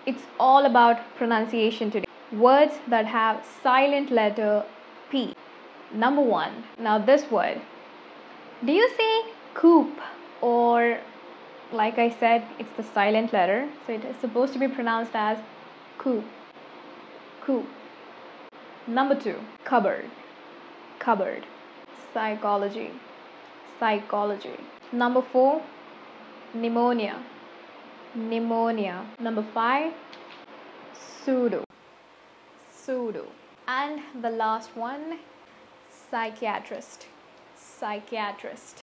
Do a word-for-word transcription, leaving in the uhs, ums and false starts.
It's all about pronunciation today. Words that have silent letter P. Number one. Now this word. Do you say coop, or like I said, it's the silent letter, so it is supposed to be pronounced as coop. Coop. Number two. Cupboard. Cupboard. Psychology. Psychology. Number four. Pneumonia. Pneumonia. Number five. Pseudo. Pseudo. And the last one. Psychiatrist. Psychiatrist.